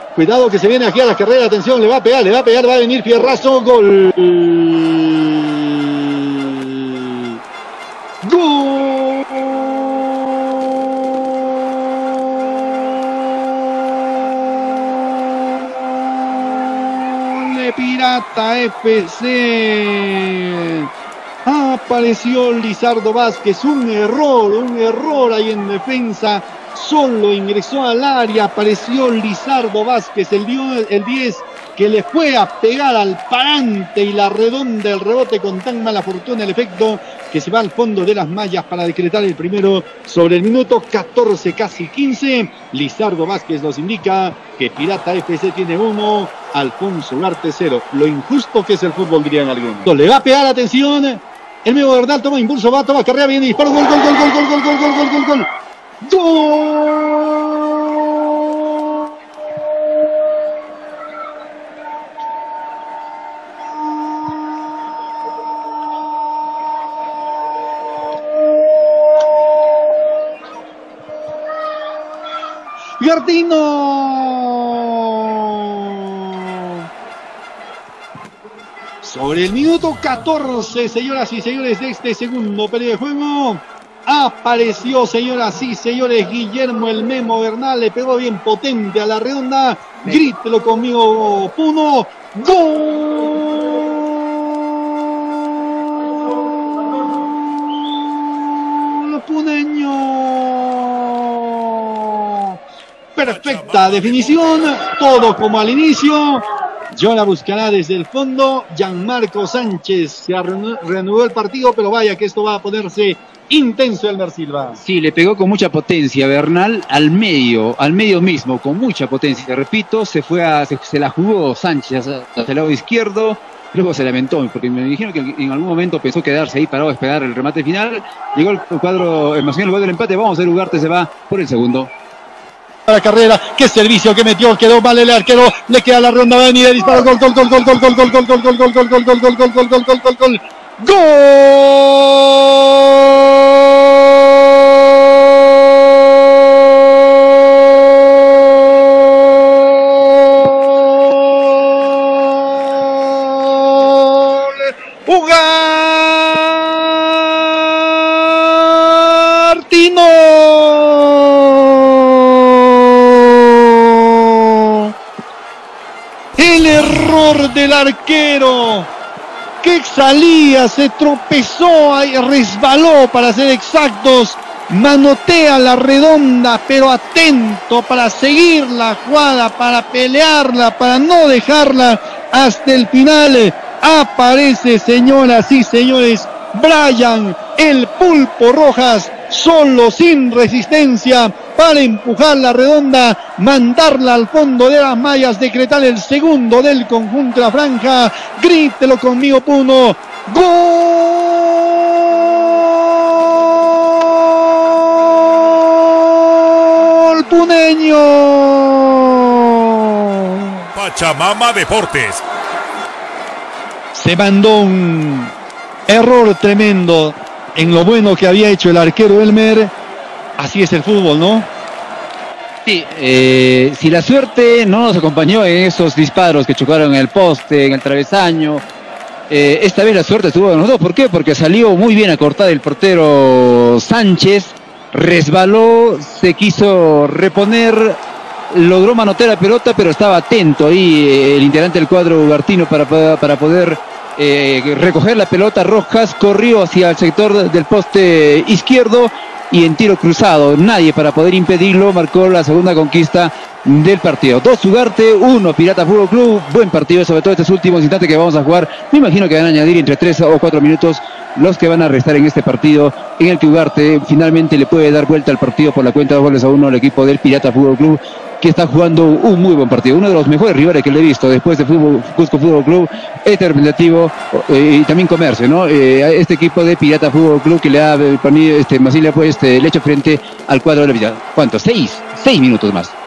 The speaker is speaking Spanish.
Cuidado que se viene aquí a la carrera, atención, le va a pegar, va a venir Fierrazo, gol. ¡Gol! De Pirata FC. Apareció Lizardo Vázquez, un error ahí en defensa. Solo ingresó al área, apareció Lizardo Vázquez, el 10, que le fue a pegar al parante y la redonda el rebote con tan mala fortuna el efecto que se va al fondo de las mallas para decretar el primero sobre el minuto 14, casi 15. Lizardo Vázquez nos indica que Pirata FC tiene 1, Alfonso Ugarte 0. Lo injusto que es el fútbol, dirían algunos. Le va a pegar, atención. El Memo Bernal toma impulso, toma carrera, viene disparo, gol. ¡Gol! Gardino. Sobre el minuto 14, señoras y señores, de este segundo periodo de juego, apareció, señoras y señores, Guillermo el Memo Bernal, le pegó bien potente a la redonda. Grítelo conmigo, Puno. ¡Gol! Puneño. Perfecta definición, todo como al inicio. Yo la buscará desde el fondo. Gianmarco Sánchez se reanudó el partido, pero vaya que esto va a ponerse intenso, Elmer Silva. Sí, le pegó con mucha potencia Bernal al medio mismo, con mucha potencia. Repito, se la jugó Sánchez hacia el lado izquierdo, luego se lamentó, porque me dijeron que en algún momento pensó quedarse ahí parado a esperar el remate final. Llegó el cuadro, el gol del empate. Vamos a ver, Ugarte se va por el segundo. La carrera, qué servicio que metió, quedó mal el arquero, le queda la ronda, va a venir el disparo, gol. El error del arquero que salía, se tropezó, resbaló para ser exactos, manotea la redonda, pero atento para seguir la jugada, para pelearla, para no dejarla hasta el final. Aparece, señoras y señores, Brian el Pulpo Rojas, solo, sin resistencia, para empujar la redonda, mandarla al fondo de las mallas, decretar el segundo del conjunto de la franja. Grítelo conmigo, Puno. ¡Gol puneño! Pachamama Deportes. Se mandó un error tremendo en lo bueno que había hecho el arquero Elmer. Así es el fútbol, ¿no? Sí, si la suerte no nos acompañó en esos disparos que chocaron en el poste, en el travesaño, esta vez la suerte estuvo en los dos. ¿Por qué? Porque salió muy bien a cortar el portero Sánchez, resbaló, se quiso reponer, logró manotear la pelota, pero estaba atento ahí el integrante del cuadro ugartino para poder recoger la pelota. Rojas corrió hacia el sector del poste izquierdo y en tiro cruzado, nadie para poder impedirlo, marcó la segunda conquista del partido. 2 Ugarte, 1 Pirata Fútbol Club. Buen partido, sobre todo estos últimos instantes que vamos a jugar. Me imagino que van a añadir entre 3 o 4 minutos los que van a restar en este partido, en el que Ugarte finalmente le puede dar vuelta al partido por la cuenta de 2-1 al equipo del Pirata Fútbol Club, que está jugando un muy buen partido, uno de los mejores rivales que le he visto después de Cusco Fútbol Club, representativo y también Comercio, ¿no? Este equipo de Pirata Fútbol Club que le ha le ha hecho frente al cuadro de la vida. ¿Cuánto? 6 minutos más.